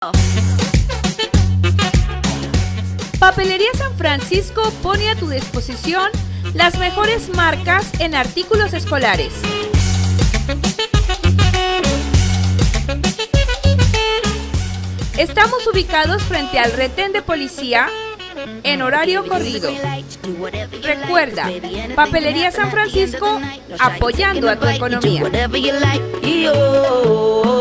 Papelería San Francisco pone a tu disposición las mejores marcas en artículos escolares. Estamos ubicados frente al retén de policía en horario corrido. Recuerda, Papelería San Francisco, apoyando a tu economía.